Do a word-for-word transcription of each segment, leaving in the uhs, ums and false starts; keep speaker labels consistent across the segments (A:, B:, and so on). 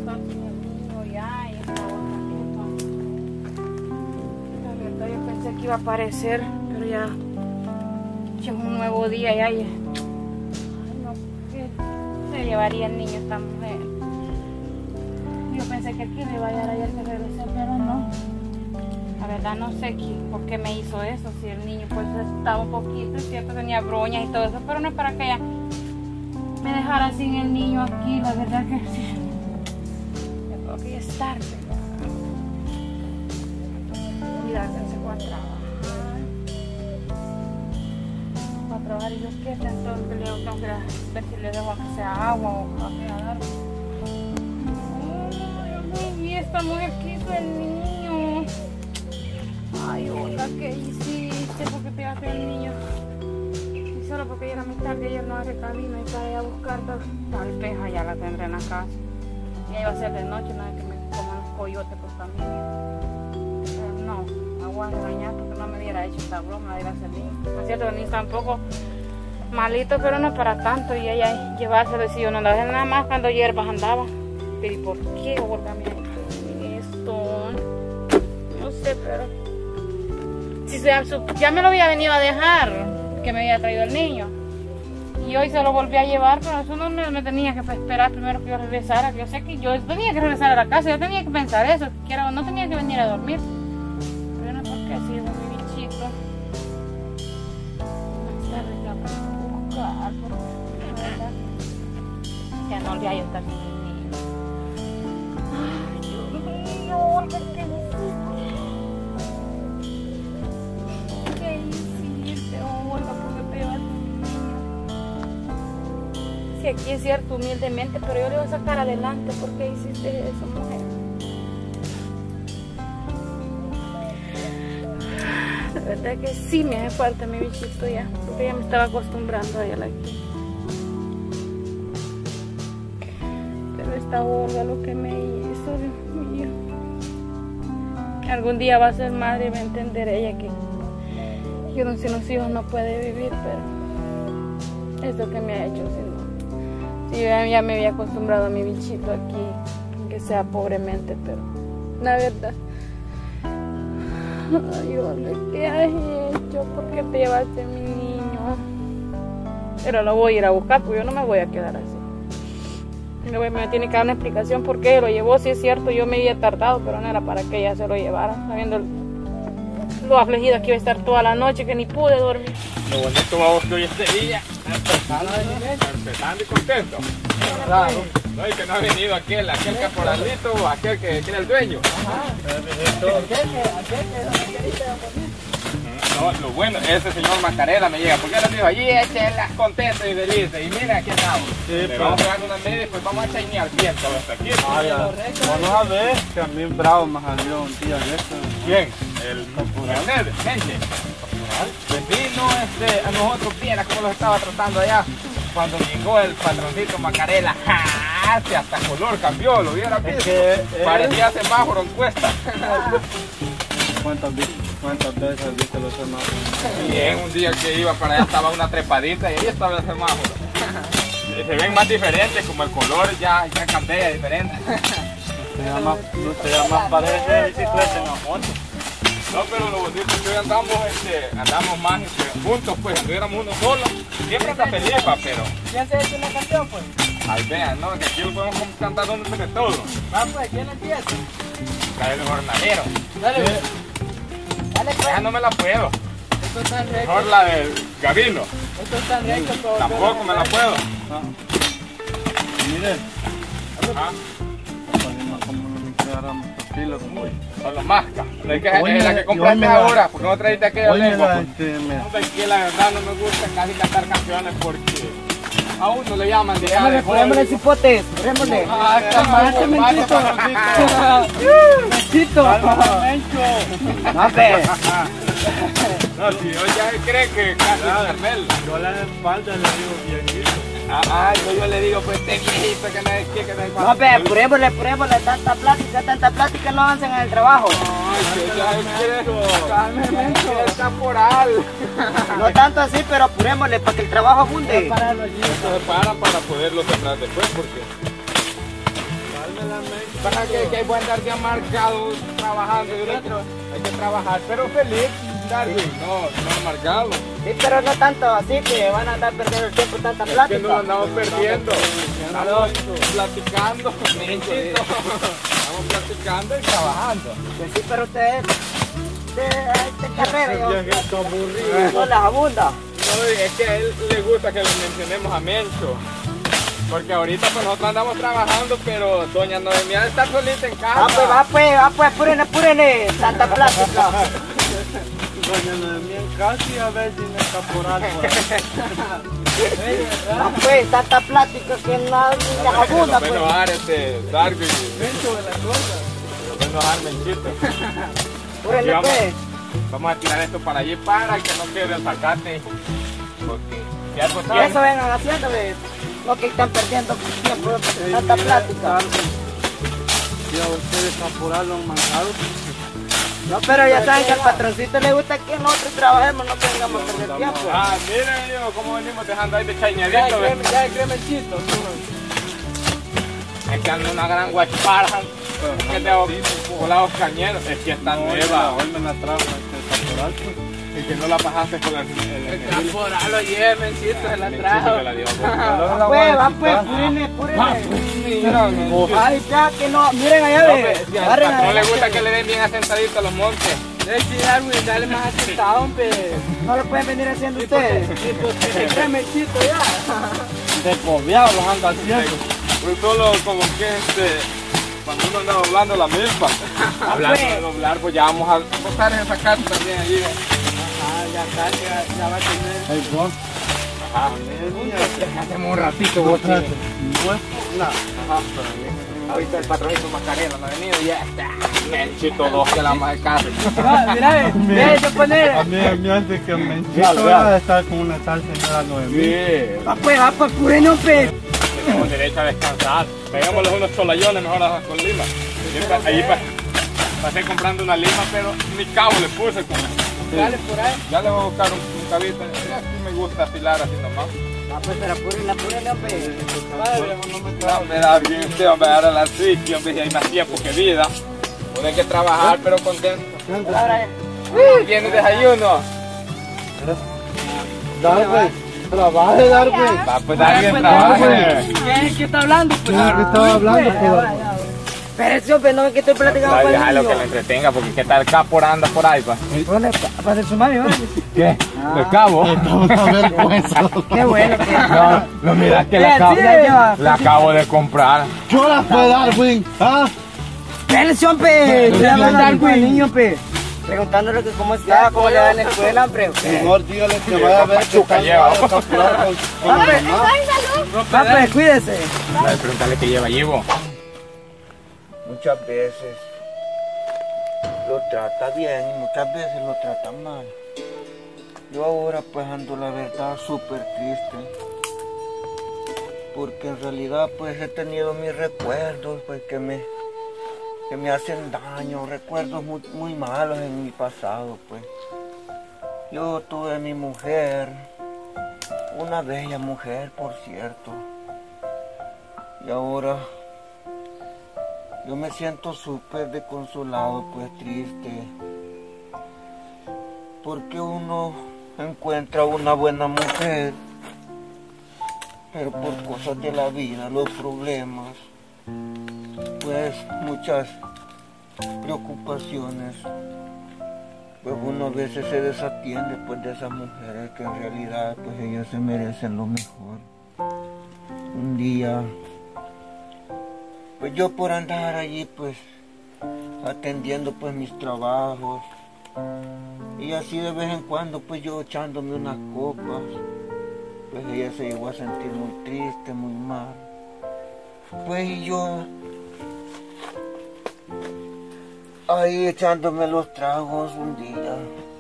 A: estar sin el niño ya y esta otra jefa. La verdad yo pensé que iba a aparecer, pero ya, ya es un nuevo día ya. ya. Ay, no, ¿qué se llevaría el niño esta mujer? Yo pensé que aquí me iba a llevar ayer que regresé, pero no. La verdad no sé qué, por qué me hizo eso, si el niño pues estaba un poquito, es cierto, tenía broñas y todo eso, pero no es para que ella me dejara sin el niño aquí, la verdad que sí. Yo creo que ya es tarde. Mira, se fue a trabajar. Va a trabajar y yo qué, entonces le tengo que ver si le dejo que sea agua o café a dar. Y esta mujer quiso el niño. Ay, hola, ¿qué hiciste? ¿Por qué te vas el niño? Y solo porque ya era muy tarde, ayer no hace camino y para ir a buscar tal vez allá la tendré en la casa. Y ahí va a ser de noche, no es que me coman los coyotes por familia. Pero no, me voy a regañar porque no me hubiera hecho esta broma de ir a hacer niño. Es cierto, el niño está un poco malito, pero no para tanto. Y ella llevárselo, si yo no la dejé nada más cuando hierbas andaba. Pero ¿y por qué, Olga, me esto? No sé, pero si se, ya me lo había venido a dejar, que me había traído el niño. Y hoy se lo volví a llevar, pero eso no me, me tenía que esperar primero que yo regresara. Que yo sé que yo tenía que regresar a la casa, yo tenía que pensar eso, que era, no tenía que venir a dormir. Pero no porque así es mi bichito. Más tarde ya voy a buscar, porque de verdad ya no le hallo estar sin el niño. Ay, Dios mío, Olga, ¿qué hiciste? ¿Qué hiciste, Olga? ¿Por qué te llevas a mi niño? Si aquí es cierto, humildemente, pero yo le voy a sacar adelante. ¿Por qué hiciste eso, mujer? La verdad que sí me hace falta mi bichito ya, porque ya me estaba acostumbrando a él aquí. Pero esta Olga lo que me hizo, Dios mío. Algún día va a ser madre y va a entender ella que yo no, sin los hijos no puede vivir, pero es lo que me ha hecho. Si, no, si yo ya, ya me había acostumbrado a mi bichito aquí, que sea pobremente, pero la verdad. Ay, Olga, ¿qué has hecho? ¿Por qué te llevaste a mi niño? Pero lo voy a ir a buscar, porque yo no me voy a quedar así. Me tiene que dar una explicación por qué lo llevó. Si es cierto, yo me había tardado, pero no era para que ella se lo llevara, sabiendo lo afligida que iba a estar toda la noche, que ni pude dormir.
B: Lo bonito vamos que hoy este día, empezando y contento. Claro. No, y que no ha venido aquel, aquel caporalito o aquel que, que era el dueño. No, lo bueno, ese señor Macarena me llega, porque él dijo allí, échenla contento y feliz. Y mira, aquí estamos. Sí, le pero... vamos a dar una media y pues vamos a chainear viento hasta aquí.
C: Ah, ya. Vamos a ver, que a mí bravo me salió un día de esto.
B: ¿Quién? El coronel, gente. Vecino, este, a nosotros viera cómo los estaba tratando allá. Cuando llegó el patroncito Macarena, ¡ja! Hasta color cambió, lo hubiera visto. Es que, eh... parecía semáforo en cuesta.
C: ¿Cuántas, ¿Cuántas veces has visto los semáforos?
B: Bien, un día que iba para allá estaba una trepadita y ahí estaba el semáforo. Se ven más diferentes, como el color ya, ya cambia diferente.
C: No se llama parece bicicleta en la moto.
B: No, pero lo bonito es que hoy andamos, este, andamos más este, juntos, pues, si tuviéramos uno solo, siempre está feliz, pa, pero...
D: ¿Quién se ha hecho una canción, pues?
B: Ahí vean, ¿no? Que aquí lo podemos cantar donde entre todos.
D: Va, pues, ¿quién empieza?
B: La del jornalero.
D: Dale, pues. Dale, pues.
B: Ya no me la puedo.
D: Esto es tan recto.
B: Mejor la del Gavino.
D: Esto es tan recto. Todo
B: Tampoco me la puedo.
C: No. Miren.
B: Ajá. Son los mascas. Es que es la que compraste ahora, porque no traíste aquella lengua. No, que la verdad no me gusta casi cantar canciones porque a uno le llaman de
D: Ponémosle, ponémosle cipotes, ponémosle.
B: Ah, calmate, Menchito.
D: Menchito.
B: No, no, si yo ya cree que casi es Carmel.
C: Yo a la espalda le digo viejito.
B: Ah, yo, yo le digo, pues este viejito que no es que, que no hay
D: No, ve, purémosle, purémosle, tanta plática, tanta plática no avanzan en el trabajo.
B: Ay, que ya quiere, cálmeme, es caporal.
D: No tanto así, pero apurémosle para que el trabajo abunde.
B: Para los niños se paran para poderlo sembrar después, porque... Para que, que hay buen andar de amargado trabajando. Yo le- hay que trabajar, pero feliz, Darwin. No, no amargado.
D: Sí, pero no tanto así que van a andar perdiendo el tiempo tanta
B: Es que
D: plática.
B: no lo andamos perdiendo. Estamos platicando. Menchito. Estamos platicando y trabajando.
D: Pues sí, pero ustedes de, de carrera, yo,
C: Viejito aburrido.
D: no les abunda.
B: No, es que a él le gusta que le mencionemos a Mencho. Porque ahorita pues nosotros andamos trabajando, pero doña Noemia está solita en casa.
D: Va pues, va pues, va pues, apúrenle, apúrenle, tanta plática.
C: Doña Noemí casi a ver sin el caporal por ahí.
D: Va pues, tanta plática que no les abunda
B: Nos va a
D: pues.
B: enojar este Darwin. Mencho de las cosas. Nos va a enojar Menchito.
D: Apúrenle
B: Vamos.
D: pues.
B: Vamos a tirar esto para allí para que no quede el zacate. Porque si algo
D: No,
B: tiene-
D: eso vengan haciendo, ve. No que están perdiendo tiempo, tanta plática.
C: Y a ustedes caporal lo han mandado.
D: No, pero ya saben que al patroncito le gusta que nosotros trabajemos, no tengamos que perder tiempo.
B: Ah, miren yo cómo venimos dejando ahí de chañadito. ¿Ves?
D: Ya es Menchito.
B: Es que anda una gran guachparra. Que es de volados cañeros. Es que está nueva.
C: Hoy me la trajo este caporal.
B: Y que no la pasaste con el... el, el,
A: Caporal, oye, Menchito, se la
B: Menchito
A: trajo.
B: que la dio.
D: Va pues, va pues, apúrenle, apúrenle. Ay, ya que no, miren allá,
B: No,
D: ve.
B: pues, si al
D: Agarren
B: patrón le
D: allá.
B: gusta que le den bien asentadito a los montes.
A: Deje Darwin, dale más asentado, hombre.
D: No lo pueden venir haciendo ustedes.
A: Este Menchito ya.
C: De cobiado los anda haciendo.
B: Pues solo como que este... Cuando uno anda doblando la milpa. Hablando de doblar, pues ya vamos a botar esa carta también allí.
A: Ah, ya casi, ya, ya va a tener.
C: Hey, vos.
B: Ajá. Hacemos un ratito, vos.
C: No es por nada.
B: Ahorita el patrón hizo Macarena, no ha venido y ya está. Menchito dos que la más de casa.
A: Ah, mira, ve, ve, yo poner.
C: A mí me hace que me
B: Dale,
C: incito
B: dale.
C: a estar con una tal señora Noemí.
B: Sí.
D: Va pues, va pues, apúrenle, hombre.
B: Tenemos derecho a descansar. Pegámosle unos cholayones mejor a- con lima. Siempre- Allí pa- pasé comprando una lima, pero ni cabo le puse con
A: Dale por ahí.
B: Ya le voy a buscar un, un cabito. Aquí me gusta afilar así nomás.
D: Va pues, pero apúrenle, apúrenle, hombre.
B: No me da bien usted, hombre, ahora la triqui, hombre, y hay más tiempo que vida. Uno hay que trabajar, pero contento.
D: Ahora,
B: ¿Tiene desayuno?
C: Darwin, trabaje, Darwin.
B: Va, pues alguien trabaje.
A: ¿Quién es el que está hablando? Pues,
C: ¿Quién es el que estaba hablando? Pues?
D: espérense, hombre, no ven que estoy platicando
B: Ay,
D: con el
B: déjalo que
D: niño.
B: le entretenga, porque qué tal capor anda por ahí, pa.
D: ¿Dónde? ¿Para hacer su mami, va?
B: ¿Qué? ¿El cabo?
C: Estamos a vergüenza.
D: Qué bueno que...
B: No, no, mira que le
D: Bien,
B: acabo,
D: sí, ya lleva.
B: le acabo de comprar.
C: Yo la fue Darwin. ¿Ah?
D: Espérense, hombre. Estoy hablando con el niño, hombre. Preguntándole que cómo está, cómo le va en la escuela, hombre.
C: Mejor dígale que vaya a ver que
B: Pachuca
C: está
B: lleva.
C: a caporal con, con
D: Va,
C: mi
D: pues,
C: mamá.
D: va, pues, cuídese.
B: Dale, pregúntale qué lleva Llevo.
E: Muchas veces lo trata bien y muchas veces lo trata mal. Yo ahora pues ando la verdad súper triste. Porque en realidad pues he tenido mis recuerdos pues que me, que me hacen daño, recuerdos muy, muy malos en mi pasado pues. Yo tuve a mi mujer, una bella mujer por cierto. Y ahora yo me siento súper desconsolado, pues triste, porque uno encuentra una buena mujer, pero por cosas de la vida, los problemas, pues muchas preocupaciones, pues uno a veces se desatiende pues de esas mujeres que en realidad pues ellas se merecen lo mejor. Un día pues yo por andar allí pues atendiendo pues mis trabajos y así de vez en cuando pues yo echándome unas copas, pues ella se llegó a sentir muy triste, muy mal. Pues y yo ahí echándome los tragos un día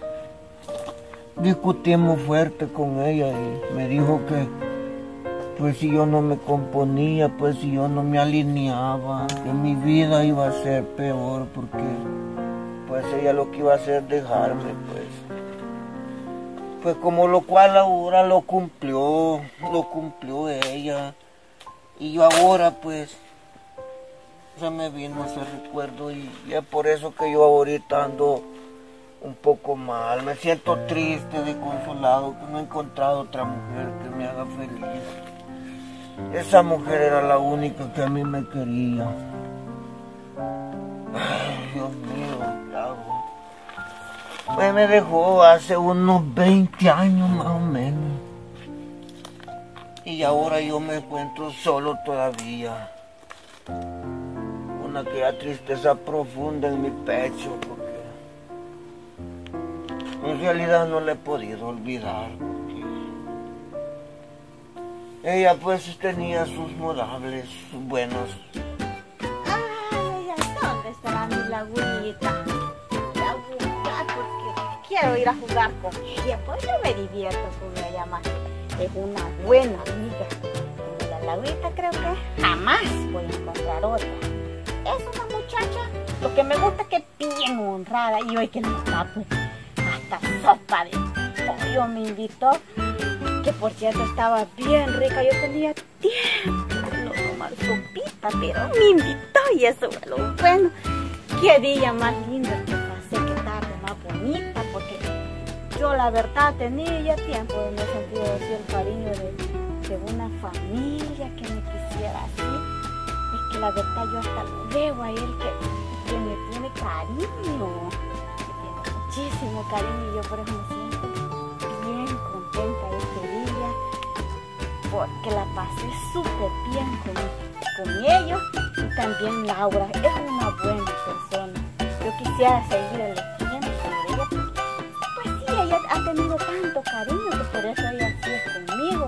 E: discutimos fuerte con ella y me dijo que pues si yo no me componía, pues si yo no me alineaba, que mi vida iba a ser peor porque pues ella lo que iba a hacer dejarme, pues. Pues como lo cual ahora lo cumplió, lo cumplió ella. Y yo ahora pues se me vino ese recuerdo y, y es por eso que yo ahorita ando un poco mal. Me siento triste, desconsolado, que no he encontrado otra mujer que me haga feliz. Esa mujer era la única que a mí me quería. Ay, Dios mío, ¿qué hago? Pues me dejó hace unos veinte años más o menos. Y ahora yo me encuentro solo todavía. Una aquella tristeza profunda en mi pecho, porque en realidad no le he podido olvidar. Porque ella pues tenía sus modables, sus buenos.
F: Ay, ¿dónde estará mi Laurita? La buscar porque quiero ir a jugar con ella, pues yo me divierto con ella más. Es una buena amiga. Como la Laurita creo que jamás voy a encontrar otra. Es una muchacha, lo que me gusta es que es bien honrada y hoy que no está pues hasta sopa de pollo me invitó, que por cierto estaba bien rica. Yo tenía tiempo de no tomar sopita, pero me invitó y eso fue lo bueno. Qué día más lindo que pasé, qué tarde más bonita, porque yo la verdad tenía ya tiempo de no sentir así el cariño de, de una familia que me quisiera así. Es que la verdad yo hasta lo veo a él que, que me tiene cariño, me tiene muchísimo cariño y yo por eso me siento bien contenta este día, porque la pasé súper bien con, con ellos y también Laura es una buena persona. Yo quisiera seguir el ejemplo de ella, pues sí, ella ha tenido tanto cariño que por eso ella así es conmigo.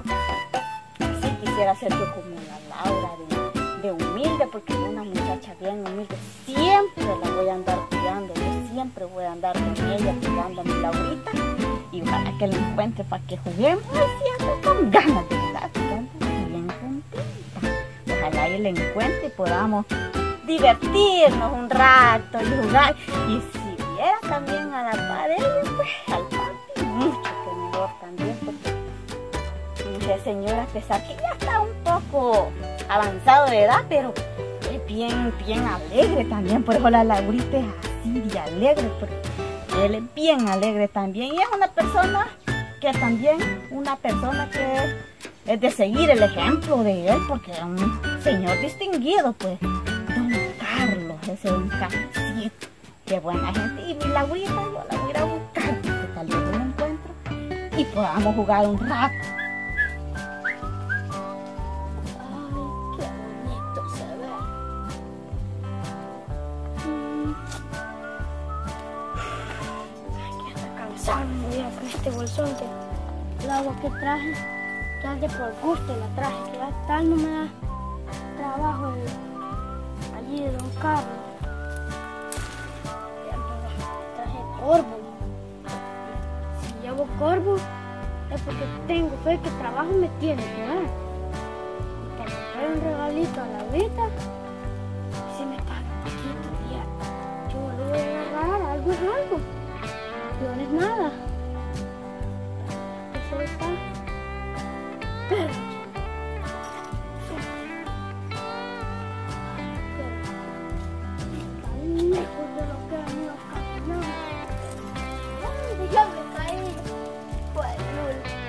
F: Así quisiera ser yo como la Laura, de, de humilde, porque es una muchacha bien humilde. Siempre la voy a andar cuidando, yo siempre voy a andar con ella cuidando a mi Laurita. Y ojalá que la encuentre para que juguemos. Así ando con ganas de estar jugando, bien contenta. Ojalá y la encuentre y podamos divertirnos un rato y jugar. Y si viera también a la pared, pues al papi, mucho que mejor también, porque mucha señora, a pesar que ya está un poco avanzado de edad, pero es bien, bien alegre también. Por eso la Laurita es así de alegre, porque él es bien alegre también. Y es una persona que también, una persona que es de seguir el ejemplo de él, porque es un señor distinguido, pues. Don Carlos, ese don Carlos, sí, qué buena gente. Y mi Laurita yo la voy a ir a buscar, porque tal vez yo la encuentro y podamos jugar un rato.
A: Mira con este bolsón que el agua que traje, ya de por gusto la traje, que ya tal no me da trabajo de, allí de don Carlos. Ya traje corvo. Si llevo corvo es porque tengo fe que trabajo me tiene que dar. Y para comprar un regalito a la Laurita, si me paga un poquito ya, yo lo voy a agarrar, algo es algo. No es nada. Eso está. Pero. Está lejos de lo que han ido caminando. ¿Dónde ya me caí? Bueno.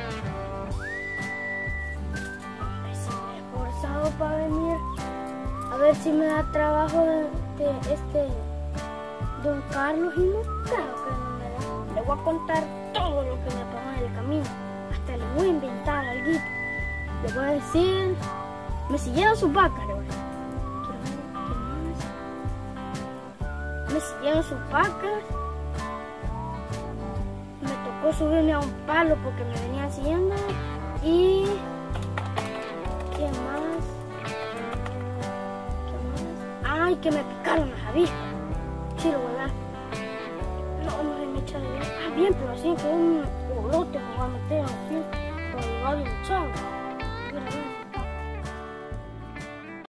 A: Me he esforzado para venir. A ver si me da trabajo de, de este don Carlos y no creo que no. Le voy a contar todo lo que me pasó en el camino. Hasta le voy a inventar algo. Le voy a decir... Me siguieron sus vacas, le voy a decir. ¿Qué más? Me siguieron sus vacas. Me tocó subirme a un palo porque me venían siguiendo. Y... ¿Qué más? ¿Qué más? Ay, que me picaron las avispas. Sí, lo voy a dar. Ah, bien, pero así que un bolote me va a meter así, para llevar el chavo. Mira, mira.